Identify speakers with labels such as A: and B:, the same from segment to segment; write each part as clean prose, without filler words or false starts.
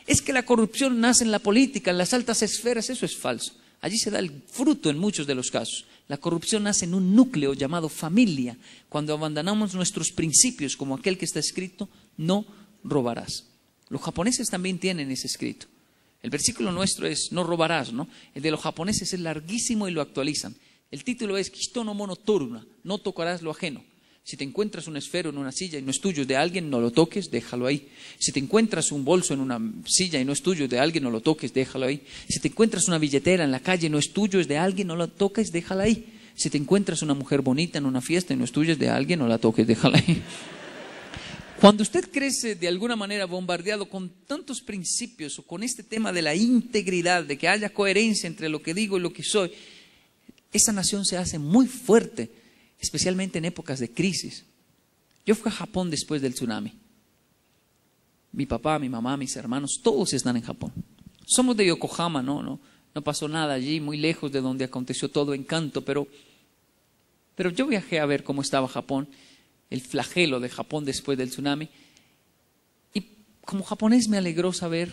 A: Es que la corrupción nace en la política, en las altas esferas, eso es falso. Allí se da el fruto en muchos de los casos. La corrupción nace en un núcleo llamado familia, cuando abandonamos nuestros principios, como aquel que está escrito, no robarás. Los japoneses también tienen ese escrito. El versículo nuestro es no robarás, ¿no? El de los japoneses es larguísimo y lo actualizan. El título es Hito no mono toruna, no tocarás lo ajeno. Si te encuentras un esfero en una silla y no es tuyo, es de alguien, no lo toques, déjalo ahí. Si te encuentras un bolso en una silla y no es tuyo, es de alguien, no lo toques, déjalo ahí. Si te encuentras una billetera en la calle y no es tuyo, es de alguien, no lo toques, déjala ahí. Si te encuentras una mujer bonita en una fiesta y no es tuya, es de alguien, no la toques, déjala ahí. Cuando usted crece de alguna manera bombardeado con tantos principios o con este tema de la integridad, de que haya coherencia entre lo que digo y lo que soy, esa nación se hace muy fuerte, especialmente en épocas de crisis. Yo fui a Japón después del tsunami. Mi papá, mi mamá, mis hermanos, todos están en Japón. Somos de Yokohama, no pasó nada allí, muy lejos de donde aconteció todo en Kanto, pero yo viajé a ver cómo estaba Japón, el flagelo de Japón después del tsunami. Y como japonés me alegró saber,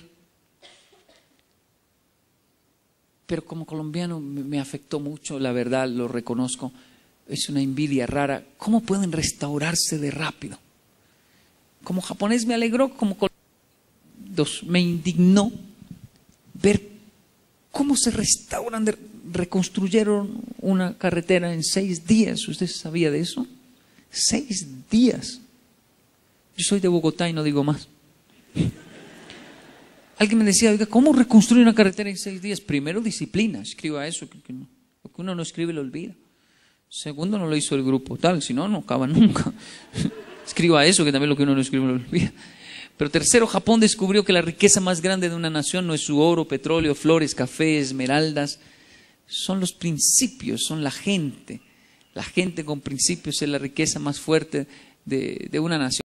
A: pero como colombiano me afectó mucho, la verdad, lo reconozco. Es una envidia rara. ¿Cómo pueden restaurarse de rápido? Como japonés me alegró, me indignó ver cómo se restauran, reconstruyeron una carretera en 6 días. ¿Usted sabía de eso? 6 días. Yo soy de Bogotá y no digo más. Alguien me decía, oiga, ¿cómo reconstruir una carretera en 6 días? Primero, disciplina. Escriba eso, que no. Lo que uno no escribe lo olvida. Segundo, no lo hizo el grupo tal, si no, no acaba nunca. Escriba eso, que también lo que uno no escribe lo olvida. Pero tercero, Japón descubrió que la riqueza más grande de una nación no es su oro, petróleo, flores, café, esmeraldas. Son los principios, son la gente. La gente con principios es la riqueza más fuerte de una nación.